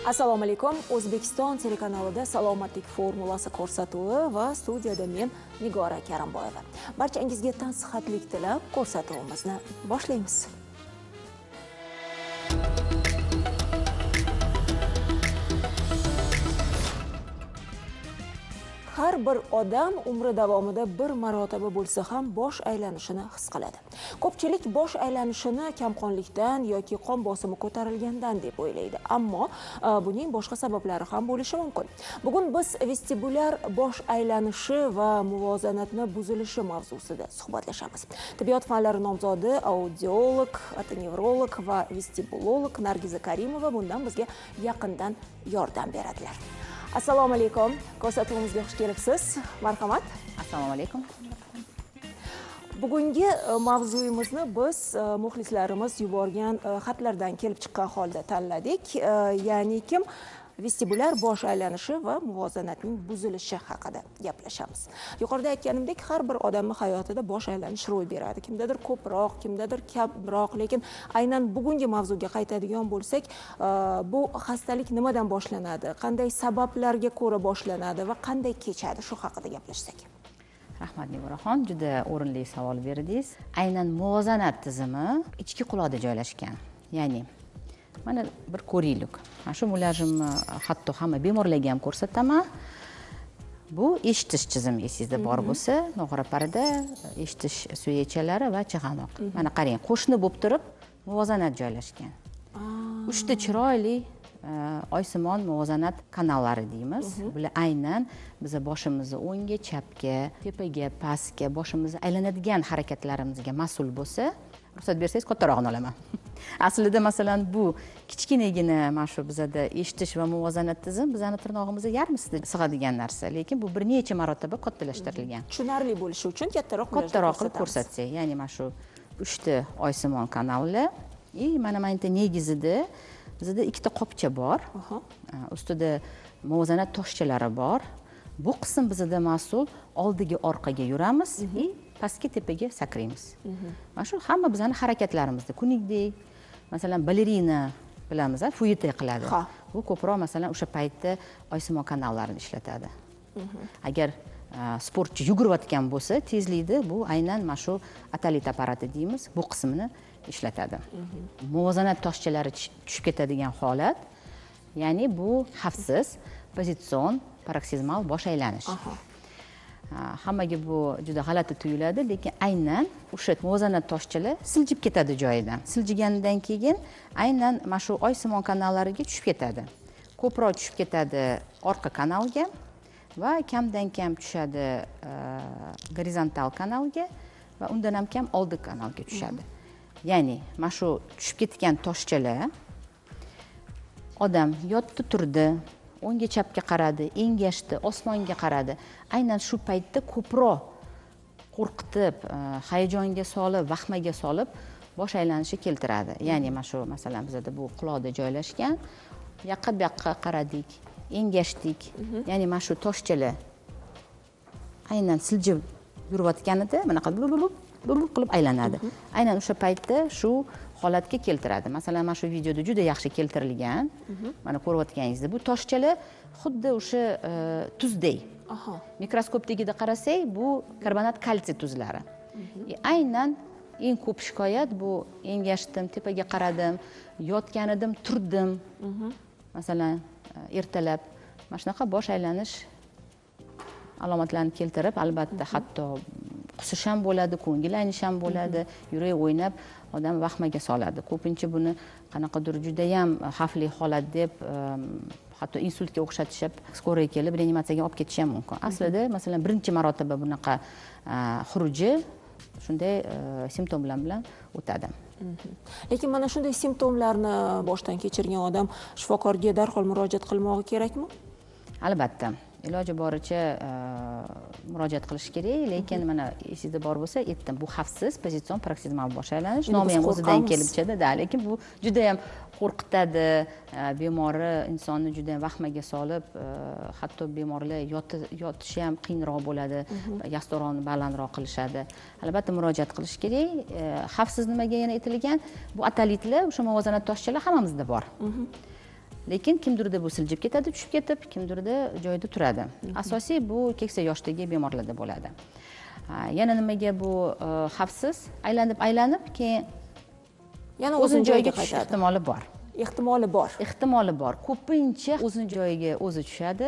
Assalomu alaykum. O'zbekiston telekanalida salomatlik formulasi ko'rsatuvi va studiyada men Nigora Karimboyeva. Barchangizga tan sihatlik tilab ko'rsatuvimizni boshlaymiz. Har bir odam umri davomida bir marotaba bo'lsa ham bosh aylanishini his qiladi. Ko'pchilik bosh aylanishini kamqonlikdan yoki qon bosimi ko'tarilgandan deb o'ylaydi. Ammo buning boshqa sabablari ham bo'lishi mumkin. Bugun biz vestibulyar bosh aylanishi va muvozanatni buzilishi mavzusida suhbatlashamiz. Tibbiyot fanlari nomzodi, audiolog, otonevrolog va vestibulolog Nargiza Karimova bundan bizga yaqindan yordam beradilar. Assalomu alaykum. Ko'rsatuvimizga xush kelibsiz. Marhamat. Assalomu alaykum. Bugungi mavzuyimizni biz muxlislarimiz yuborgan xatlardan kelib chiqqan holda tanladik. Ya'ni kim vestibulyar bosh aylanishi va muvozanatning buzilishi haqida gaplashamiz. Yuqorida aytganimdek, har bir odamning hayotida bosh aylanish ro'y beradi. Kimdadir ko'proq, kimdadir kamroq, lekin aynan bugungi mavzuga qaytadigan bo'lsak, bu xastalik nimadan boshlanadi, qanday sabablarga ko'ra boshlanadi va qanday kechadi, shu haqida gaplashsak. Rahmat Nigoraxon, juda o'rinli savol berdingiz. Aynan muvozanat tizimi ichki quloqda joylashgan. Ya'ni mana bir ko'raylik. Mana shu mulajimni hatto hamma bemorlarga ham ko'rsataman. Bu eshitish tizimi esingizda bor bo'lsa, no'g'ra parda, eshitish suyechalari va chig'anoq. Mana qarang, qo'shni bo'lib turib muvozanat joylashgan. Uchta chiroyli oysimon muvozanat kanallari deymiz. Bular aynan biz boshimizni o'ngga, chapga, tepaga, pastga, boshimizni aylanadigan harakatlarimizga mas'ul bo'lsa, ruxsat bersangiz kattarog'ini olaman. Aslida masalan bu kichkinagina mana shu bizada eshitish va muvozanat tizim bizning tirnog'imizga yarmisida sig'adigan narsa, lekin bu bir necha marotaba kattalashtirilgan. Tushunarli bo'lishi uchun kattaroq qilib ko'rsatsak, ya'ni mana shu 3 ta oysimon kanallar, mana bitta negizida bizda ikkita qopcha bor. Ustida muvozanat toshchalari bor. Bu qism bizda mas'ul oldiga orqaga yuramiz va pastga tepaga sakraymiz. Mana shu hamma bizning harakatlarimizda kuningdek, masalan balerina bilamiz, fuyeta qiladi. Bu ko'proq masalan o'sha paytda oysimon kanallarini ishlatadi. Agar sportchi yugurayotgan bo'lsa, tezlikda bu aynan mana shu atolit apparati deymiz, bu qismini ishlatadi. Muvozanat toshchalari tushib ketadigan holat, ya'ni bu xavfsiz pozitsion paroksizmal bosh aylanish. Hammaga bu juda g'alati tuyuladi, lekin aynan o'sha muvozanat toshchalar siljib ketadi joyidan. Siljigandan keyin aynan mana shu oysimon kanallariga tushib ketadi. Ko'proq tushib ketadi orqa kanalga va kamdan kam tushadi gorizontal kanalga va undan ham kam oldi kanalga tushadi. Ya'ni mana shu tushib ketgan toshchalar odam yotdi, turdi, o'ngga chapga qaradi, engashdi, osmonga qaradi. Aynan shu paytda ko'proq qo'rqitib, hayajonga solib, vahmaga solib bosh aylanishi keltiradi. Ya'ni mana shu masalan bizda bu quloqda joylashgan, bu yoqqa qaradik, engashdik. Ya'ni mana shu toshchalar aynan siljib yurayotganida mana qilib aylanadi. Aynan o'sha paytda shu holatga keltiradi. Masalan, mana shu videoda juda yaxshi keltirilgan. Mana ko'rayotganingizda bu toshchalar xuddi o'sha tuzdek. Mikroskopdagida qarasak, bu karbonat kalsiy tuzlari. Aynan eng ko'p shikoyat bu engashdim, tepaga qaradim, yotgan edim, turdim. Masalan, ertalab mana shunaqa bosh aylanish alomatlarini keltirib, albatta hatto qusish ham bo'ladi, ko'ngil aynish ham bo'ladi, yurak o'ynab odam vahmaga soladi. Ko'pincha buni qanaqadir juda ham xavfli holat deb hatto insultga o'xshatishib, skoriy kelib reanimatsiyaga olib ketish ham mumkin. Aslida masalan birinchi marotaba bunaqa xuruji shunday simptomlar bilan o'tadi. Lekin mana shunday simptomlarni boshdan kechirgan odam shifokorga darhol murojaat qilmog'i kerakmi? Albatta. Iloji boricha murojaat qilish kerak, lekin mana esingizda bor bo'lsa, aytdim, bu xavfsiz pozitsion paroksizmal bosh aylanish, nomi ham o'zidan kelib chiqadi, lekin bu juda ham qo'rqitadi, bemori insonni juda ham vahmaga solib, hatto bemorlar yotishi ham qiyinroq bo'ladi, yastoronni balandroq qilishadi. Albatta murojaat qilish kerak. Xavfsiz nimaga yana aytilgan? Bu atolitlar, o'sha muvozanat toshchalar hammamizda bor. lekin kimdirda bu siljib ketadi, tushib ketib, kimdirda joyida turadi. Asosiy bu keksa yoshdagi bemorlarda bo'ladi. Yana nimaga bu xavfsiz? Aylanib keyin yana o'zini joyiga tushish ehtimoli bor. Ehtimoli bor. Ko'pincha o'zini joyiga o'zi tushadi.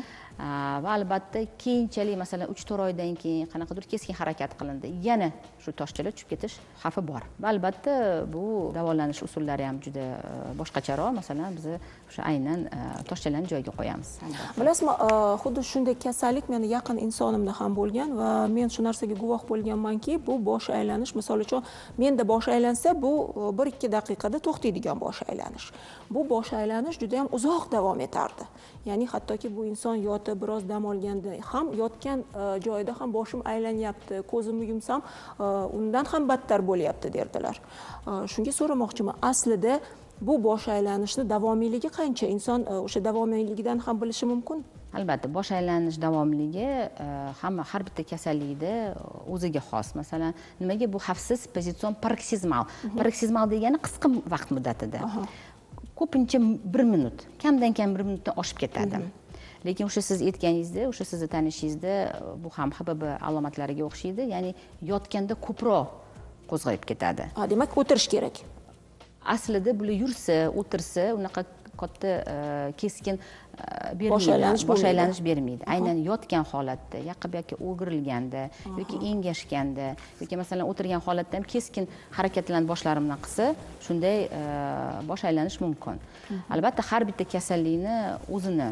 Va albatta keyinchalik masalan 3-4 oydan keyin qanaqadir keskin harakat qilindi, yana shu toshchalar tushib ketish xavfi bor. Va albatta bu davolanish usullari ham juda boshqacharoq. Masalan, biz o'sha aynan toshchalarni joyiga qo'yamiz. Bilasizmi, xuddi shunday kasallik meni yaqin insonimda ham bo'lgan va men shu narsaga guvoh bo'lganmanki, bu bosh aylanish, misol uchun, menda bosh aylansa, bu 1-2 daqiqada to'xtaydigan bosh aylanish. Bu bosh aylanish juda ham uzoq davom etardi. Ya'ni hattoki bu inson yotib biroz dam olganda ham, yotgan joyida ham boshim aylanyapti, ko'zimni yumsam undan ham battar bo'lyapti derdilar. Shunga so'ramoqchiman, aslida bu bosh aylanishni davomiyligi qancha? Inson o'sha davomiyligidan ham bilishi mumkin? Albatta, bosh aylanish davomligi har bitta kasallikda o'ziga xos. Masalan, nimaga bu xavfsiz pozitsion paroksizmal? Paroksizmal degani qisqa vaqt muddatida. Ko'pincha 1 minut, kamdan kam 1 minutdan oshib ketadi. Lekin o'sha siz aytganingizda, o'sha sizni tanishingizda bu ham HPB alomatlariga o'xshaydi, ya'ni yotganda ko'proq qo'zg'ayib ketadi. Demak, o'tirish kerak. Aslida bular yursa, o'tirsa, unaqa katta keskin bosh aylanish bermaydi. Aynan yotgan holatda, yoki o'girilganda yoki engashganda yoki masalan o'tirgan holatda ham keskin harakatlanib boshlarimdan qilsa, shunday bosh aylanish mumkin. Albatta, har bitta kasallikni o'zini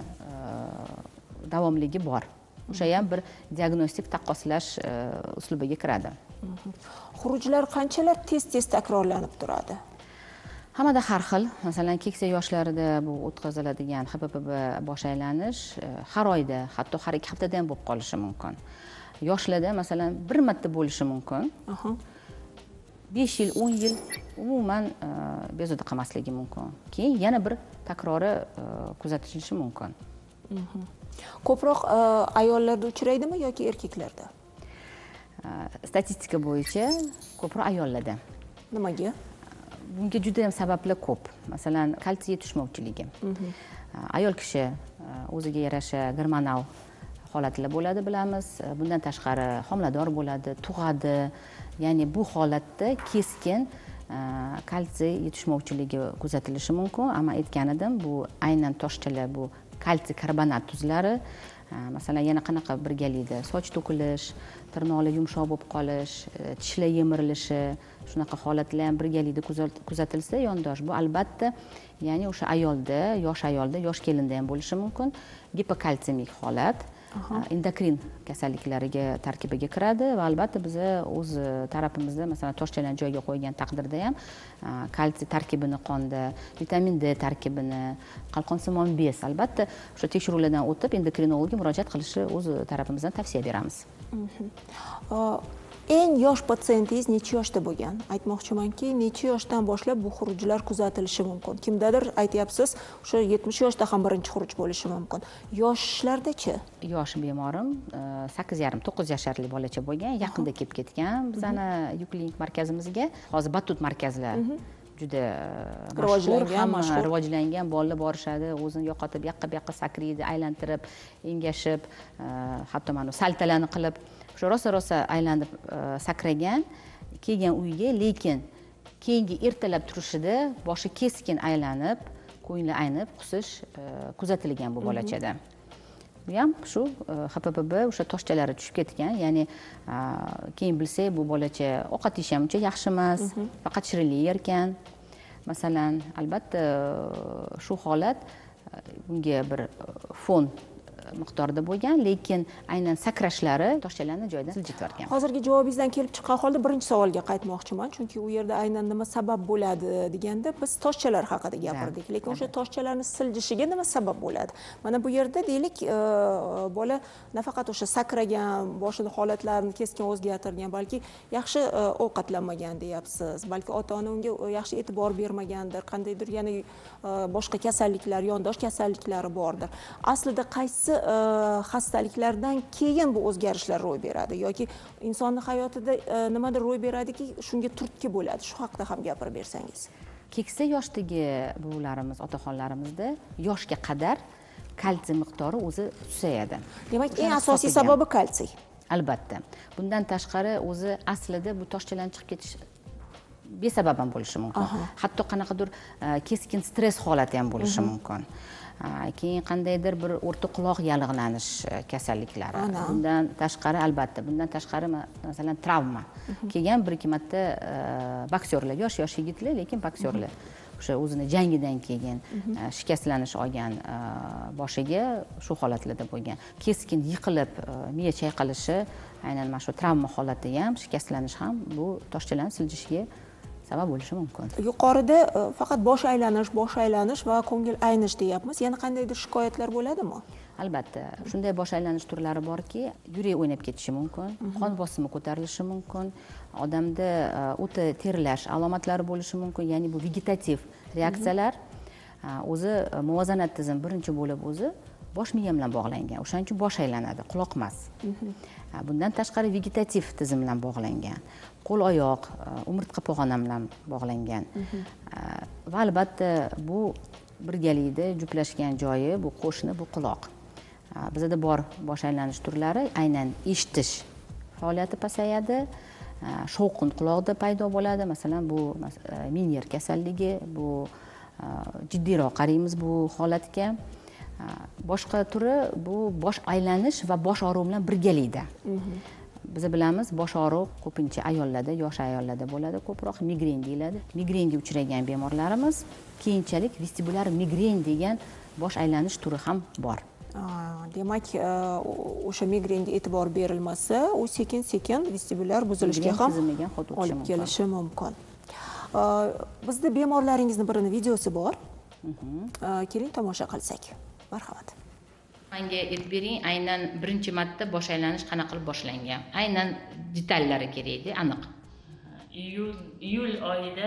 davomligi bor. O'sha ham bir diagnostik taqqoslash uslubiga kiradi. Xurujlar qanchalar tez-tez takrorlanib turadi? Hammada har xil. Masalan, keksa yoshlarida bu o'tkaziladigan HPB bosh aylanish har oyda, hatto har 2 haftada ham bo'lib qolishi mumkin. Yoshlarda masalan 1 marta bo'lishi mumkin. 5 yil, 10 yil umuman bezovta qilmasligi mumkin. Keyin yana bir takrori kuzatilishi mumkin. Ko'proq ayollarda uchraydimi yoki erkaklarda? Statistika bo'yicha ko'proq ayollarda. Nimaga? Bunga juda ham sabablar ko'p. Masalan, kalsiy yetishmovchiligi. Ayol kishi o'ziga yarasha gormonal holatlar bo'ladi, bilamiz. Bundan tashqari homilador bo'ladi, tug'adi. Ya'ni bu holatda keskin kalsiy yetishmovchiligi kuzatilishi mumkin. Ammo aytganidim, bu aynan toshchalar, bu kalsiy karbonat tuzlari. Masalan, yana qanaqa birgalikda soch to'kilish, tirnoqlar yumshoq bo'lib qolish, tishlar yemirilishi, shunaqa holatlar ham birgalikda kuzatilsa yondosh, bu albatta, ya'ni o'sha ayolda, yosh kelinda ham bo'lishi mumkin. Gipokalsemik holat endokrin kasalliklariga tarkibiga kiradi va albatta biz o'z tarafimizda masalan toshchalarni joyiga qo'ygan taqdirda ham kalsiy tarkibini qonda, vitamin D tarkibini, qalqonsimon bez albatta o'sha tekshiruvlardan o'tib endokrinologga murojaat qilishni o'z tarafimizdan tavsiya beramiz. Eng yosh patsientingiz necha yoshda bo'lgan? Aytmoqchimanki, necha yoshdan boshlab bu xurujlar kuzatilishi mumkin? Kimdadir aytyapsiz, o'sha 70 yoshda ham birinchi xuruj bo'lishi mumkin. Yoshlardachi? Yosh bemorim 8,5-9 yasharli bolacha bo'lgan, yaqinda kelib ketgan bizani yuklinik markazimizga. Hozir batut markazlar juda rivojlangan, bolalar borishadi, o'zini yo'qotib, yoqqa bu yoqqa sakraydi, aylantirib, engashib, hatto mana saltalarni qilib shu rosa aylanib sakragan, kelgan uyga, lekin keyingi ertalab turishida boshi keskin aylanib, ko'ngli aynib, qusish kuzatilgan bu bolachada. Bu ham shu HPB o'sha toshchalari tushib ketgan, ya'ni keyin bilsak, bu bolacha ovqat yeyish ham uncha yaxshi emas, faqat shirinlik yerkan. Masalan, albatta shu holat bunga bir fon miqdorda bo'lgan, lekin aynan sakrashlari toshchalarni joyidan siljitib. Hozirgi javobingizdan kelib chiqqan holda birinchi savolga qaytmoqchiman, chunki u yerda aynan nima sabab bo'ladi deganda biz toshchalar haqida gapirdik, lekin o'sha toshchalarning siljishiga nima sabab bo'ladi? Mana bu yerda deylik, bola nafaqat o'sha sakragan, boshida holatlarini keskin o'zgartirgan, balki yaxshi ovqatlanmagan deyapsiz, balki ota-ona unga yaxshi e'tibor bermagandir, qandaydir yana boshqa kasalliklar, yondosh kasalliklari bordir. Aslida qaysi xastaliklardan keyin bu o'zgarishlar ro'y beradi yoki insonning hayotida nimadir ro'y beradiki, shunga turtki bo'ladi? Shu haqida ham gapirib bersangiz. keksa yoshdagi buvilarimiz, otaxonlarimizda yoshga qadar kalsiy miqdori o'zi susayadi. Demak, eng asosiy sababi kalsiy. Albatta. Bundan tashqari o'zi aslida bu toshchalan chiqib ketish besabab ham bo'lishi mumkin. Hatto qanaqadir keskin stress holati ham bo'lishi mumkin. Keyin qandaydir bir o'rta quloq yallig'lanish kasalliklari. Bundan tashqari albatta, bundan tashqari masalan travma. Kelgan bir ikki marta boksyorlar, yosh yigitlar, lekin boksyorlar o'sha o'zini jangidan keyin shikastlanish olgan boshiga shu holatlarda bo'lgan. Keskin yiqilib miya chayqalishi, aynan mana shu travma holati ham, shikastlanish ham bu toshchalan siljishiga sabab bo'lishi mumkin. Yuqorida faqat bosh aylanish va ko'ngil aynish deyapmiz. Yana qandaydir shikoyatlar bo'ladimi? Albatta, shunday bosh aylanish turlari borki, yurak o'ynab ketishi mumkin, qon bosimi ko'tarilishi mumkin, odamda o'ta terlash alomatlari bo'lishi mumkin, ya'ni bu vegetativ reaksiyalar o'zi muvozanat tizim birinchi bo'lib o'zi bosh miya bilan bog'langan. O'shaning uchun bosh aylanadi, quloq emas. Bundan tashqari vegetativ tizim bilan bog'langan. Qo'l oyoq, umurtqa pog'ona bilan bog'langan. Va albatta bu birgalikda juplashgan joyi, bu qo'shni, bu quloq. Bizda bor bosh aylanish turlari aynan eshitish faoliyati pasayadi, shovqin quloqda paydo bo'ladi. Masalan, bu Menier kasalligi, bu jiddiyroq qaraymiz bu holatga. Boshqa turi bu bosh aylanish va bosh og'riq bilan birgalikda. Biz bilamiz, bosh og'riq ko'pincha ayollarda, yosh ayollarda bo'ladi, ko'proq migren deyiladi. Migrenga uchragan bemorlarimiz keyinchalik vestibulyar migren degan bosh aylanish turi ham bor. Demak, o'sha migrenga e'tibor berilmasa, u sekin-sekin vestibulyar buzilishga ham olib kelishi mumkin. Bizda bemorlaringizni birini videosi bor. Keling tomosha qilsak. Marhamat. Menga aytib bering, aynan birinchi marta bosh aylanish qanaqa qilib boshlangan? Aynan detallari kerakda, aniq. Iyul oyida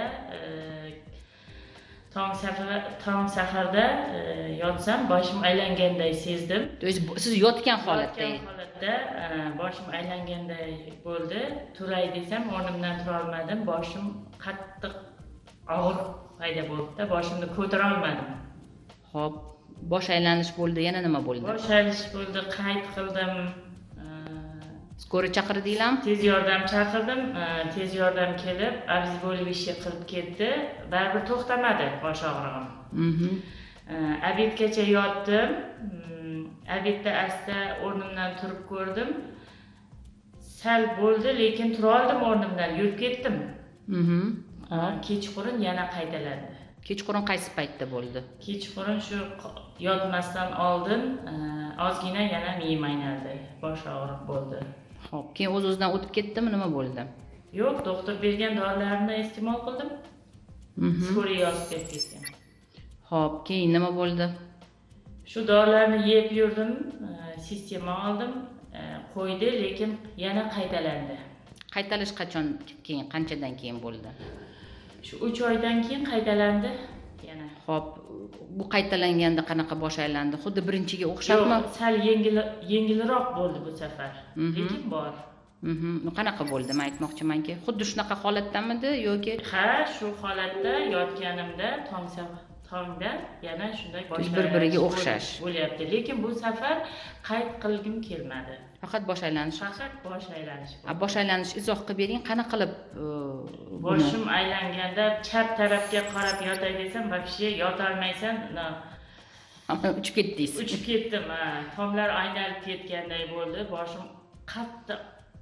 tong saharda yotsam, boshim aylanganday sezdim. Siz yotgan holatda boshim aylanganday bo'ldi. Turay desam, o'rnimdan tura olmadim. Boshim qattiq og'riq paydo bo'ldi. Boshimni ko'tara olmadim. Xo'p, bosh aylanish bo'ldi, yana nima bo'ldi? Bosh aylanish bo'ldi, qayd qildim. Skori chaqirdinglarmi? Tez yordam chaqirdim. Tez yordam kelib, обезболивающий qilib ketdi. Baribir to'xtamadi bosh og'rig'im. Obedgacha yotdim. Obedda asta o'rnimdan turib ko'rdim. Sal bo'ldi, lekin tura oldim o'rnimdan, yurib ketdim. Kechqurun yana qaytalandi. Kechqurun qaysi paytda bo'ldi? Kechqurun shu yotmasdan oldin ozgina yana miyam aynaldi, bosh og'riq bo'ldi. Xo'p, keyin o'z-o'zidan o'tib ketdimi, nima bo'ldi? Yo'q, doktor bergan dorilarni iste'mol qildim. Skoriy yozib ketgan. Xo'p, keyin nima bo'ldi? Shu dorilarni yeb yurdim, sistema oldim, qo'ydi, lekin yana qaytalandi. Qaytalish qachon keyin, qanchadan keyin bo'ldi? Shu 3 oydan keyin qaytalandi yana. Xo'p, bu qaytalanganda qanaqa bosh aylandi? Xuddi birinchiga o'xshabmi? Yo'q, sal yengilroq bo'ldi bu safar, lekin bor. Qanaqa bo'ldi? Men aytmoqchimanki, xuddi shunaqa holatdamidi yoki? Ha, shu holatda yotganimda tongda yana shunday bosh bir-biriga o'xshash bo'lyapti, lekin bu safar qayd qilgim kelmadi. Faqat bosh aylanish. Faqat bosh aylanish. Bosh aylanish izoh qilib bering, qanaqa qilib boshim aylanganda chap tarafga qarab yotay desam, вообще yota olmaysan. Uchib ketdingiz. Uchib ketdim, tomlar aynalib ketganday bo'ldi. Boshim qattiq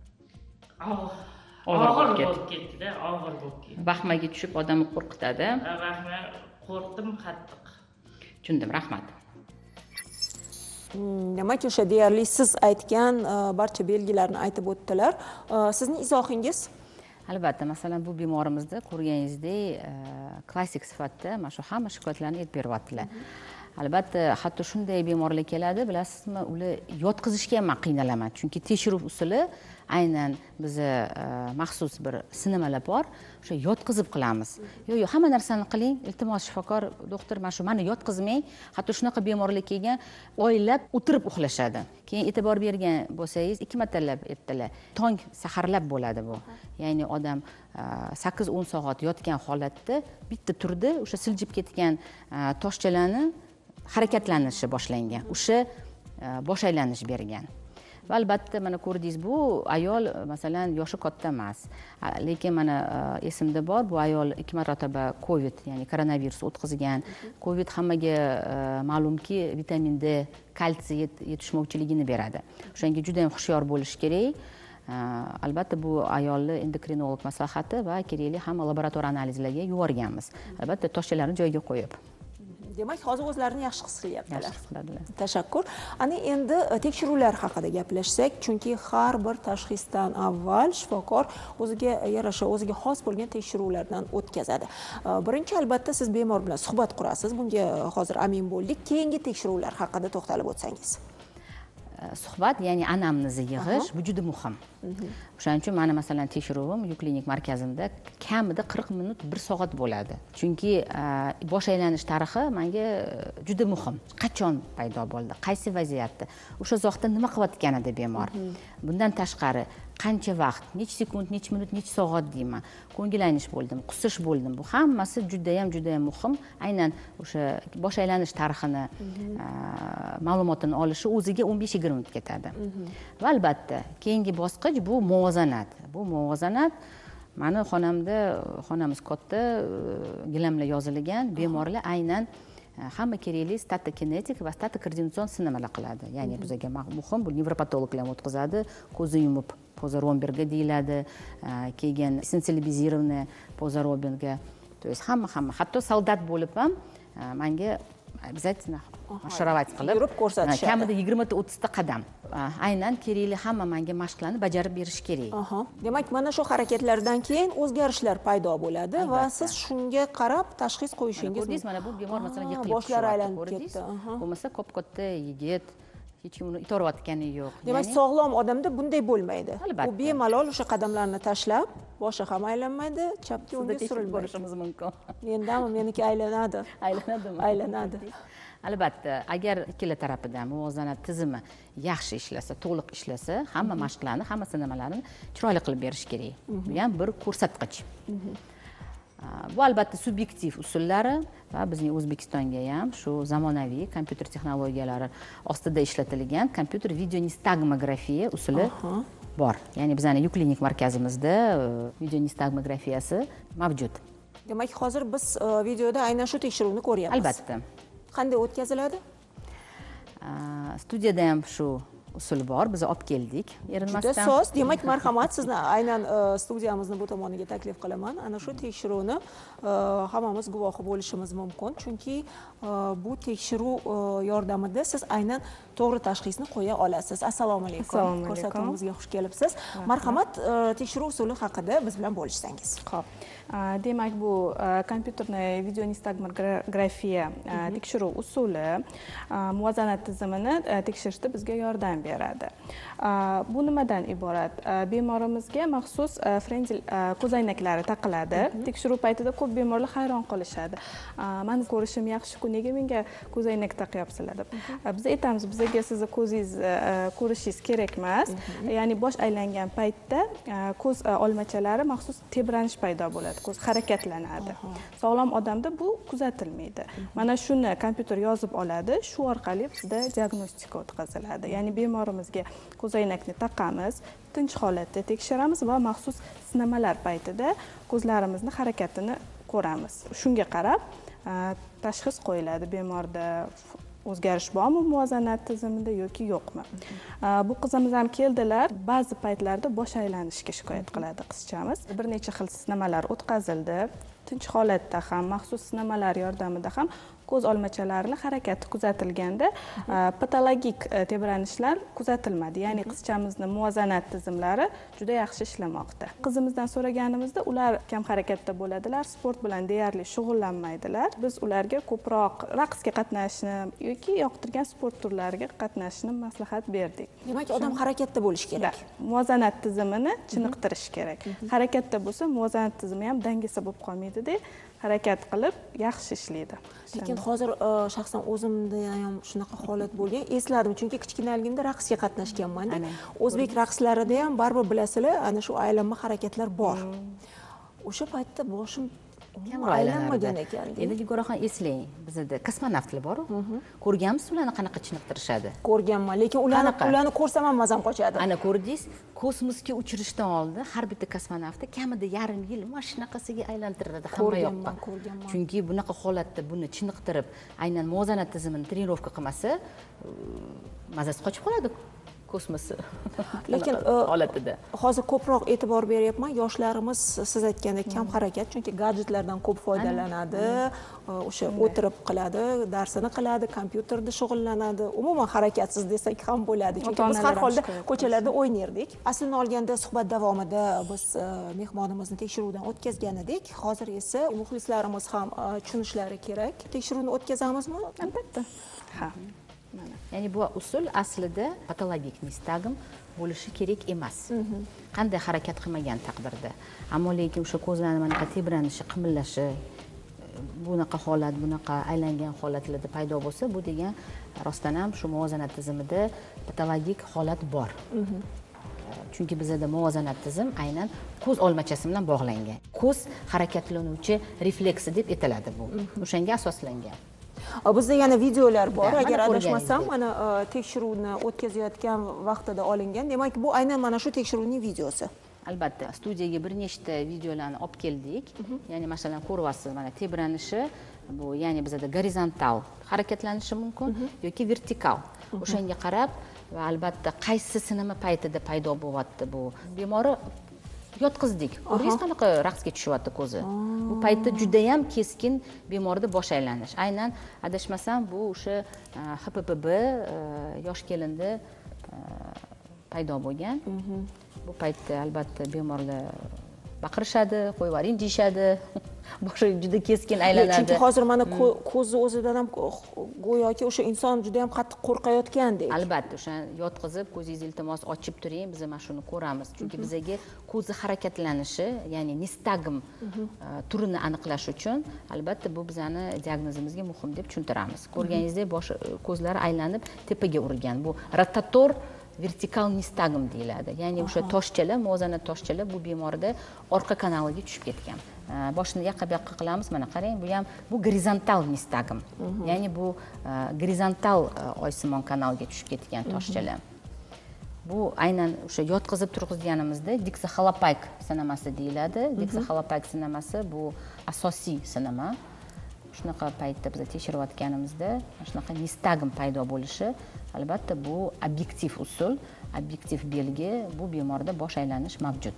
og'ir bo'lib ketdi-da, og'ir bo'lib ketdi. Vahmaga tushib odamni qo'rqitadi. Vahma qo'rqdim qattiq. Tushundim, rahmat. Demak, o'sha deyarli siz aytgan barcha belgilarni aytib o'tdilar. Sizning izohingiz? Albatta, masalan, bu bemorimizda ko'rganingizdek klassik sifatda mana shu hamma shikoyatlarni aytib beryaptilar. albatta hatto shunday bemorlar keladi, bilasizmi, ular yotqizishga ham men qiynalaman, chunki tekshiruv usuli aynan biza maxsus bir sinamalar bor, o'sha yotqizib qilamiz. Yo'q, hamma narsani qiling, iltimos shifokor, doktor, mana shu meni yotqizmang. Hatto shunaqa bemorlar kelgan, oylab o'tirib uxlashadi. Keyin e'tibor bergan bo'lsangiz, 2 martalab ertalab, tong saharlab bo'ladi bu. Ya'ni odam 8-10 soat yotgan holatda bitta turdi, o'sha siljib ketgan toshchalarni harakatlanishi boshlangan. O'sha bosh aylanish bergan. Va albatta mana ko'rdingiz, bu ayol masalan yoshi katta emas, lekin mana esimda bor, bu ayol 2 marotaba COVID, ya'ni koronavirus o'tkazgan. COVID hammaga ma'lumki vitamin D, kalsiy yetishmovchiligini beradi. O'shanga juda ham hushyor bo'lish kerak. Albatta bu ayolni endokrinolog maslahati va kerakli hamma laborator analizlarga yuborganmiz. Albatta toshchalarni joyiga qo'yib. Demak, hozir o'zlarini yaxshi his qilyaptilar. Yaxshi his qiladilar. Tashakkur. Ana endi tekshiruvlar haqida gaplashsak, chunki har bir tashxisdan avval shifokor o'ziga yarasha, o'ziga xos bo'lgan tekshiruvlardan o'tkazadi. Birinchi albatta siz bemor bilan suhbat qurasiz. Bunga hozir amin bo'ldik. Keyingi tekshiruvlar haqida to'xtalib o'tsangiz. Suhbat, ya'ni anamnezni yig'ish, bu juda muhim. O'shaning uchun meni masalan tekshiruvim Yuklinik markazimda kamida 40 minut 1 soat bo'ladi. Chunki bosh aylanish tarixi menga juda muhim. Qachon paydo bo'ldi, qaysi vaziyatda, o'sha vaqtda nima qilayotganida bemor. Bundan tashqari qancha vaqt, necha sekund, necha minut, necha soat deyman. Ko'ngillanish bo'ldimi, qusish bo'ldimi, bu hammasi juda ham muhim. Aynan o'sha bosh aylanish tarixini ma'lumotini olishi o'ziga 15-20 minut ketadi. Va albatta keyingi bosqich bu muvozanat. Bu muvozanat meni xonamiz katta, gilamlar yozilgan, bemorlar aynan hamma kerakli statokinetik va statokordinatsion sinamalar qiladi. Ya'ni bizga muhim, bu nevropatologlar o'tkazadi, ko'zni yumib poza Romberga deyiladi, keyin sensibilizirованный poza Romberga. То есть hamma, hatto soldat bo'lib ham menga обязательно masharat qilib yurib ko'rsatishadi. Kamida 20-30 ta qadam. Aynan kerakli hamma menga mashqlarni bajarib berish kerak. Demak, mana shu harakatlardan keyin o'zgarishlar paydo bo'ladi va siz shunga qarab tashxis qo'yishingiz mumkin. Ko'rdingiz, mana bu bemor masalan yiqilib boshlari aylanib ketdi. Bo'lmasa katta yigit, hech kim uni itorayotgani yo'q. Demak, sog'lom odamda bunday bo'lmaydi. Albatta. U bemalol o'sha qadamlarni tashlab, boshi ham aylanmaydi, chapga o'ngga surilmaydi. Borishimiz mumkin. Mendami, meniki aylanadi. Aylanadimi? Aylanadi. Albatta, agar ikkala tarafidan muvozanat tizimi yaxshi ishlasa, to'liq ishlasa, hamma mashqlarni, hamma sinamalarni chiroyli qilib berish kerak. Bu ham bir ko'rsatkich. Bu albatta subyektiv usullari va bizning O'zbekistonga ham shu zamonaviy kompyuter texnologiyalari ostida ishlatilgan kompyuter videonistagmografiya usuli bor. Ya'ni bizning Yuklinik markazimizda videonistagmografiyasi mavjud. Demak, hozir biz videoda aynan shu tekshiruvni ko'ryapmiz. Albatta. Qanday o'tkaziladi? Studiyada ham shu usul bor, biz olib keldik. Juda soz. Demak, marhamat, sizni aynan studiyamizni bu tomoniga taklif qilaman. Ana shu tekshiruvni hammamiz guvohi bo'lishimiz mumkin, chunki bu tekshiruv yordamida siz aynan to'g'ri tashxisni qo'ya olasiz. Assalomu alaykum. Ko'rsatuvimizga xush kelibsiz. Marhamat, tekshiruv usuli haqida biz bilan bo'lishsangiz. Xo'p. Demak, bu kompyuterniy videonistagmografiya tekshiruv usuli muvozanat tizimini tekshirishda bizga yordam beradi. Bu nimadan iborat? Bemorimizga maxsus Frenzel ko'zoynaklari taqiladi. Tekshiruv paytida ko'p bemorlar hayron qolishadi. Meni ko'rishim yaxshi-ku, nega menga ko'zoynak taqyapsizlar deb. Biz aytamiz, bizga sizni ko'zingiz ko'rishingiz kerak emas. Ya'ni bosh aylangan paytda ko'z olmachalari maxsus tebranish paydo bo'ladi, ko'z harakatlanadi. Sog'lom odamda bu kuzatilmaydi. Mana shuni kompyuter yozib oladi, shu orqali bizda diagnostika o'tkaziladi. Ya'ni bemorimizga ko'zoynakni taqamiz, tinch holatda tekshiramiz va maxsus sinamalar paytida ko'zlarimizni harakatini ko'ramiz. Shunga qarab tashxis qo'yiladi, bemorda o'zgarish bormi muvozanat tizimida yoki yo'qmi. Bu qizimiz ham keldilar, ba'zi paytlarda bosh aylanishga shikoyat qiladi qizchamiz. Bir necha xil sinamalar o'tkazildi. tinch holatda ham, maxsus sinamalar yordamida ham ko'z olmachalarini harakati kuzatilganda patologik tebranishlar kuzatilmadi. Ya'ni qizchamizni muvozanat tizimlari juda yaxshi ishlamoqda. Qizimizdan so'raganimizda ular kam harakatda bo'ladilar, sport bilan deyarli shug'ullanmaydilar. Biz ularga ko'proq raqsga qatnashishni yoki yoqtirgan sport turlariga qatnashishni maslahat berdik. Demak, odam harakatda bo'lishi kerak. Muvozanat tizimini chiniqtirish kerak. Harakatda bo'lsa, muvozanat tizimi ham dangasa bo'lib qolmaydi-da, harakat qilib yaxshi ishlaydi. Lekin hozir shaxsan o'zimda ham shunaqa holat bo'lgan. Esladim, chunki kichkinaligimda raqsga qatnashganman-da. O'zbek raqslarida ham baribir bilasizlar, ana shu aylanma harakatlar bor. O'sha paytda boshim aylanmagan ekan. Endi Nigoraxon eslang, bizda kosmonavtlar bor-ku. Ko'rganmisiz ularni qanaqa chiniqtirishadi? Ko'rganman, lekin ularni ko'rsam ham mazam qochadi. Ana ko'rdingiz, kosmosga uchirishdan oldin har bitta kosmonavt kamida yarim yil mana shunaqasiga aylantiradi hamma yoqqa. Ko'rganman. Chunki bunaqa holatda buni chiniqtirib, aynan muvozanat tizimini trenirovka qilmasa, mazasi qochib qoladi. Kosmosi. Lekin holatida hozir ko'proq e'tibor beryapman. Yoshlarimiz siz aytgandek kam harakat, chunki gadjetlardan ko'p foydalanadi, o'sha o'tirib qiladi, darsini qiladi, kompyuterda shug'ullanadi. Umuman harakatsiz desak ham bo'ladi, chunki biz har holda ko'chalarda o'ynardik. Aslini olganda suhbat davomida biz mehmonimizni tekshiruvdan o'tkazgan edik. Hozir esa muxlislarimiz ham tushunishlari kerak. Tekshiruvni o'tkazamizmi? Albatta. Ha. Ya'ni bu usul aslida patologik nistagm bo'lishi kerak emas. Qanday harakat qilmagan taqdirda. Ammo lekin o'sha ko'zlarning mana tebranishi, qimirlashi, bunaqa holat, bunaqa aylangan holatlarda paydo bo'lsa, bu degan rostdan ham shu muvozanat tizimida patologik holat bor. Chunki bizda muvozanat tizim aynan ko'z olmachasi bilan bog'langan. Ko'z harakatlanuvchi refleksi deb aytiladi bu. O'shanga asoslangan. Bizda yana videolar bor, agar adashmasam, mana tekshiruvni o'tkazayotgan vaqtida olingan. Demak, bu aynan mana shu tekshiruvning videosi. Albatta, studiyaga bir nechta videolarni olib keldik. Ya'ni masalan, ko'ryapsiz, mana tebranishi, bu ya'ni bizda gorizontal harakatlanishi mumkin yoki vertikal. O'shanga qarab va albatta qaysi sinama paytida paydo bo'lyapti bu bemori yotqizdik. Ko'ringiz qanaqa raqsga tushyapti ko'zi. Bu paytda juda ham keskin bemorda bosh aylanish. Aynan adashmasam bu o'sha HPPB yosh kelinda paydo bo'lgan. Bu paytda albatta bemorlar baqirishadi, qo'yib yuboring deyishadi. Boshi juda keskin aylanadi. Chunki hozir mana ko'zi o'zidan ham go'yoki o'sha inson juda ham qattiq qo'rqayotgandek. Albatta, o'sha yotqizib, ko'zingizni iltimos ochib turing, biz mana shuni ko'ramiz. Chunki bizga ko'zi harakatlanishi, ya'ni nistagm turini aniqlash uchun albatta bu bizani diagnozimizga muhim deb tushuntiramiz. Ko'rganingizdek, boshi ko'zlari aylanib tepaga urgan. Bu rotator vertikal nistagm deyiladi. Ya'ni o'sha toshchalar, muvozanat toshchalar bu bemorda orqa kanaliga tushib ketgan. Boshni yoqqa bu yoqqa qilamiz, mana qarang, bu ham bu gorizontal nistagm. Ya'ni bu gorizontal oysimon kanalga tushib ketgan toshchalar. Bu aynan o'sha yotqizib turg'izganimizda diksaxolopayk sinamasi deyiladi. Diksaxolopayk sinamasi bu asosiy sinama. Shunaqa paytda biz tekshirayotganimizda shunaqa nistagm paydo bo'lishi, albatta bu obyektiv usul, obyektiv belgi, bu bemorda bosh aylanish mavjud.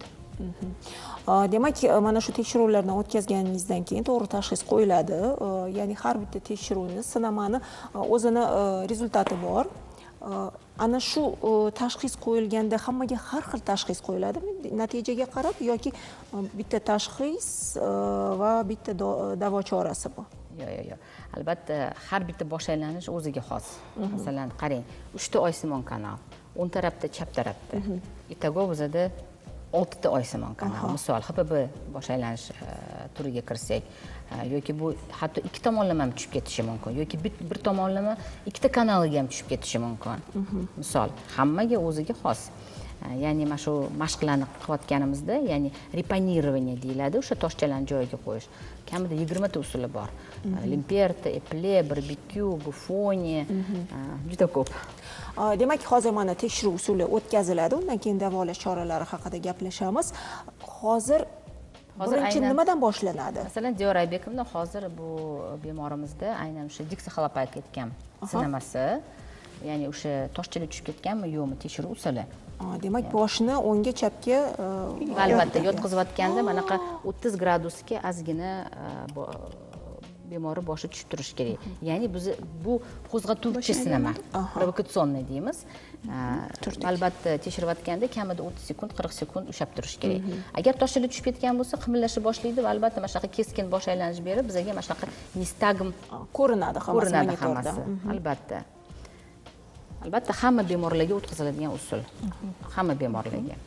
Demak, mana shu tekshiruvlardan o'tkazganingizdan keyin to'g'ri tashxis qo'yiladi. Ya'ni har bitta tekshiruvni, sinamani o'zini rezultati bor. Ana shu tashxis qo'yilganda hammaga har xil tashxis qo'yiladimi? Natijaga qarab yoki bitta tashxis va bitta davo chorasi bor? Yo'q. Albatta, har bitta bosh aylanish o'ziga xos. Masalan, qarang, 3 ta oysimon kanal, o'ng tarafda, chap tarafda. Itago bizada 6 ta oysimon kanal. Misol, HPB bosh aylanish turiga kirsak, yoki bu hatto ikki tomonlama ham tushib ketishi mumkin, yoki bir tomonlama ikkita kanaliga ham tushib ketishi mumkin. Misol, hammaga o'ziga xos. Ya'ni mana shu mashqlarni qilayotganimizda, ya'ni reponирование deyiladi, o'sha toshchalarni joyiga qo'yish. Kamida 20 ta usuli bor. Limperta, Eple, barbekyu, Buffoni, juda ko'p. Demak, hozir mana tekshiruv usuli o'tkaziladi, undan keyin davolash choralari haqida gaplashamiz. Hozir birinchi nimadan boshlanadi? Masalan, Diyor Aybekovna hozir bu bemorimizda aynan o'sha diksaxolopayk aytgan sinamasi, ya'ni o'sha toshchalar tushib ketganmi, yo'qmi tekshiruv usuli. Demak, boshni o'ngga chapga albatta yotqizayotganda manaqa 30 gradusga ozgina bemorni boshi tushib turishi kerak. Ya'ni biz bu qo'zg'atuvchi sinama, provokatsionniy deymiz. Albatta tekshirayotganda kamida 30 sekund, 40 sekund ushlab turish kerak. Agar toshchalar tushib ketgan bo'lsa, qimirlashni boshlaydi va albatta mana shunaqa keskin bosh aylanish berib, bizga mana shunaqa nistagm ko'rinadi hammasi. Albatta. Albatta hamma bemorlarga o'tkaziladigan usul. Hamma bemorlarga.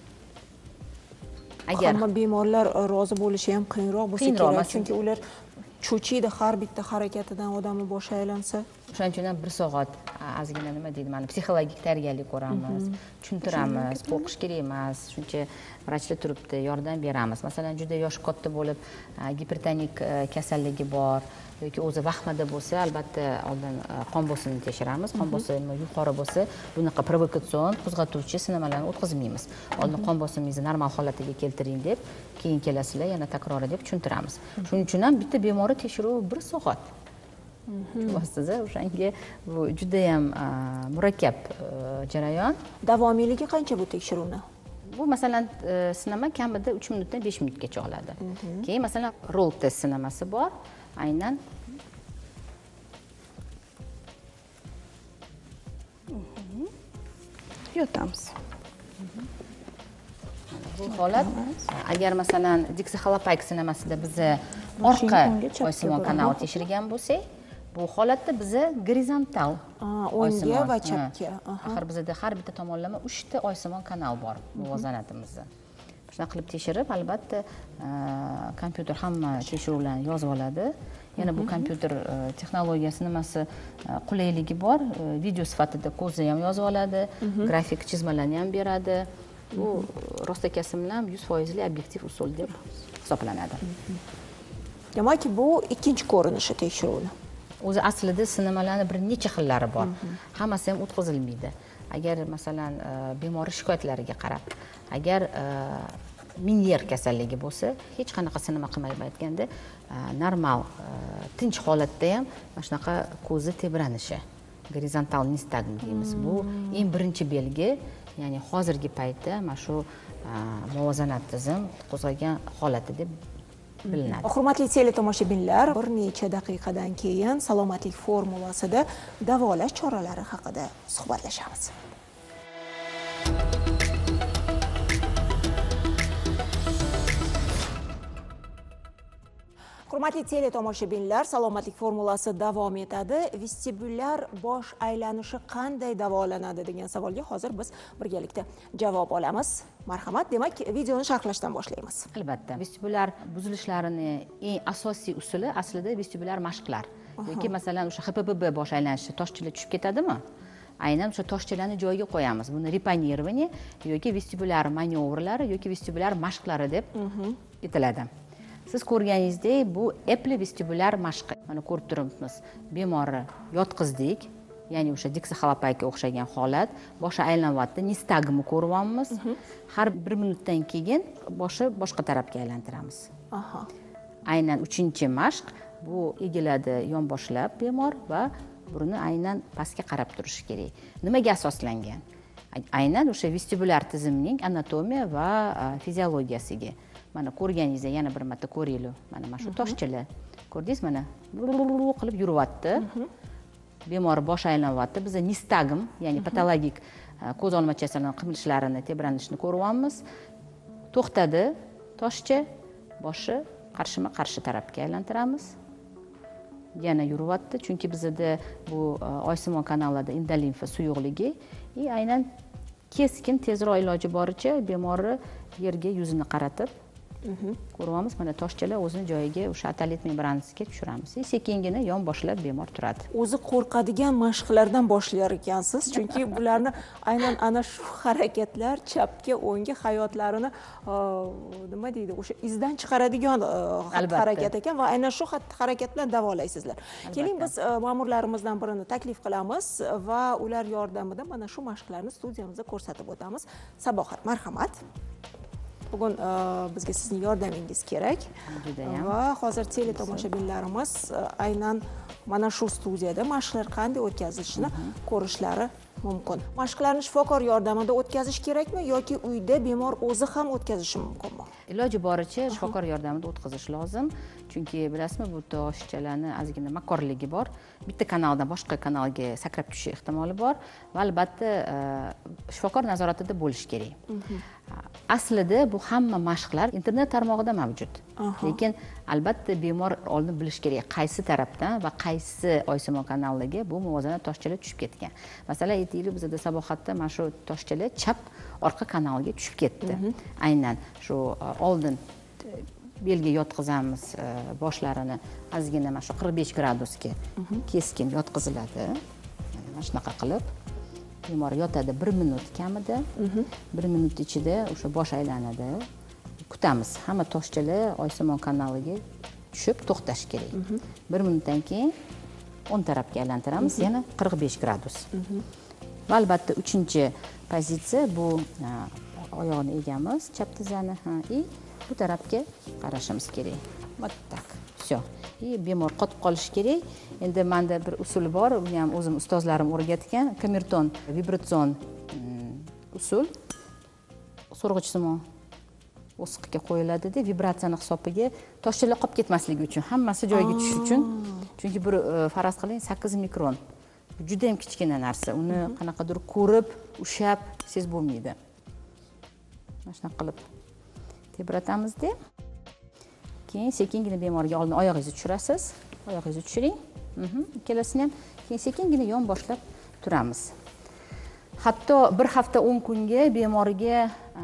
Hamma bemorlar rozi bo'lishi ham qiyinroq bo'lsa kerak, chunki ular cho'chiydi har bitta harakatidan odamni boshi aylansa. O'shaning uchun ham 1 soat ozgina nima deydi, mana psixologik tayyorgarlik ko'ramiz, tushuntiramiz, qo'rqish kerak emas, shuncha vrachlar turibdi, yordam beramiz. Masalan, juda yoshi katta bo'lib, gipertonik kasalligi bor yoki o'zi vahmada bo'lsa, albatta oldin qon bosimini tekshiramiz. Qon bosimi yuqori bo'lsa, bunaqa provokatsion, qo'zg'atuvchi sinamalarni o'tkazmaymiz. Oldin qon bosimingizni normal holatiga keltiring deb, keyin kelasizlar yana takrori deb tushuntiramiz. Shuning uchun ham bitta bemorni tekshiruv 1 soat. Tushunasiz, o'shanga bu juda ham murakkab jarayon. Davomiyligi qancha bu tekshiruvni? Bu masalan sinama kamida 3 minutdan 5 minutgacha oladi. Keyin masalan roll test sinamasi bor. Aynan yotamiz. Bu holat agar masalan diksixolopayk sinamasida biz orqa oysimon kanali tekshirgan bo'lsak, bu holatda biz gorizontal o'ngga va chapga. Axir bizda har bitta tomonlama 3 ta oysimon kanal bor muvozanatimizda. Shunaqa qilib tekshirib, albatta kompyuter hamma tekshiruvlarni yozib oladi. Yana bu kompyuter texnologiyasi nimasi qulayligi bor. Video sifatida ko'zni ham yozib oladi, grafik chizmalarni ham beradi. Bu rostakasi bilan 100% obyektiv usul deb hisoblanadi. Demak, bu ikkinchi ko'rinishi tekshiruvni. O'zi aslida sinamalarning bir necha xillari bor. Hammasi ham o'tkazilmaydi. Agar masalan bemor shikoyatlariga qarab, agar minyer kasalligi bo'lsa, hech qanaqa sinama qilmayotganda normal tinch holatda ham mana shunaqa ko'zi tebranishi, gorizontal nistagm deymiz. Bu eng birinchi belgi, ya'ni hozirgi paytda mana shu muvozanat tizim qo'zg'agan holati deb bilinadi. Hurmatli teletomoshabinlar, bir necha daqiqadan keyin salomatlik formulasida davolash choralari haqida suhbatlashamiz. Hurmatli teletomoshabinlar, salomatlik formulasi davom etadi. Vestibulyar bosh aylanishi qanday davolanadi degan savolga hozir biz birgalikda javob olamiz. Marhamat, demak, videoni sharhlashdan boshlaymiz. Albatta, vestibulyar buzilishlarining eng asosiy usuli aslida vestibulyar mashqlar. Yoki masalan o'sha HPPB bosh aylanishi toshchalar tushib ketadimi? Aynan o'sha toshchalarni joyiga qo'yamiz. Buni repanирование yoki vestibulyar manyovrlari yoki vestibulyar mashqlari deb aytiladi. Siz ko'rganingizdek, bu epli vestibulyar mashqi. Mana ko'rib turibmiz. Bemorni yotqizdik, ya'ni o'sha diksixolopayga o'xshagan holat, boshi aylanyapti, nistagmni ko'ryapmiz. Har 1 minutdan keyin boshi boshqa tarafga aylantiramiz. Aynan 3-mashq bu egiladi yonboshlab bemor va burni aynan pastga qarab turishi kerak. Nimaga asoslangan? Aynan o'sha vestibulyar tizimning anatomiya va fiziologiyasiga. Mana ko'rganingizda yana bir marta ko'ringlar. Mana shu toshchalar. Ko'rdingiz mana qilib yuryapti. Bemor bosh aylanyapti. Biz nistagm, ya'ni patologik ko'z olmachasining qimilishlarini, tebranishini ko'ryapmiz. To'xtadi, toshcha boshi qarshi tarafga aylantiramiz. Yana yuryapti, chunki bizda bu oysimon kanallarda indolimfa suyuqligi aynan keskin tezroq iloji boricha bemorni yerga yuzini qaratib ko'ryapmiz. Mana toshchalar o'zini joyiga o'sha atalet membranasiga tushiramiz. Sekingina yon boshlab bemor turadi. O'zi qo'rqadigan mashqlardan boshlar ekansiz, chunki bularni aynan ana shu harakatlar chapga, o'ngga hayotlarini nima deydi, o'sha izdan chiqaradigan harakat ekan va aynan shu harakat bilan davolaysizlar. Keling, biz ma'murlarimizdan birini taklif qilamiz va ular yordamida mana shu mashqlarni studiyamizda ko'rsatib o'tamiz. Sabohat, marhamat. Bugun bizga sizning yordamingiz kerak. Va hozir teletomoshabinlarimiz aynan mana shu studiyada mashqlar qanday o'tkazilishini ko'rishlari mumkin. Mashqlarni shifokor yordamida o'tkazish kerakmi yoki uyda bemor o'zi ham o'tkazishi mumkinmi? Iloji boricha shifokor yordamida o'tkazish lozim. Chunki bilasizmi, bu toshchalarni ozgina makorligi bor. Bitta kanaldan boshqa kanalga sakrab tushish ehtimoli bor va albatta shifokor nazoratida bo'lishi kerak. Aslida bu hamma mashqlar internet tarmog'ida mavjud. Lekin albatta bemor oldin bilish kerak, qaysi tarafdan va qaysi oysimon kanaliga bu muvozanat toshchalar tushib ketgan. Masalan, aytaylik, bizda Sabohatda mana shu toshchalar chap orqa kanalga tushib ketdi. Aynan shu oldin belga yotqizamiz boshlarini ozgina mana shu 45 gradusga keskin yotqiziladi. Mana shunaqa qilib bemor yotadi 1 minut kamida. 1 minut ichida o'sha bosh aylanadi. Kutamiz. Hamma toshchalar oysimon kanaliga tushib to'xtash kerak. 1 minutdan keyin o'ng tarafga aylantiramiz, yana 45 gradus. Va albatta 3-pozitsiya bu oyoqni egamiz, chap tizzani, bu tarafga qarashimiz kerak. Вот так. Всё. И bemor qotib qolishi kerak. Endi menda bir usul bor, uni ham o'zim ustozlarim o'rgatgan, kamerton vibratsion usul. So'rg'ichsimon o'siqqa qo'yiladi-da, vibratsiyani hisobiga toshchalar qolib ketmasligi uchun, hammasi joyiga tushish uchun. Chunki bir faraz qiling 8 mikron. Juda ham kichkina narsa. Uni qanaqadir ko'rib, ushab siz bo'lmaydi. Mana shunaqa qilib tebratamizda. Keyin sekingina bemorga oldin oyog'ingizni tushirasiz. Oyog'ingizni tushiring. Ikkalasini ham keyin sekingina yon boshlab turamiz. Hatto bir hafta 10 kunga bemorga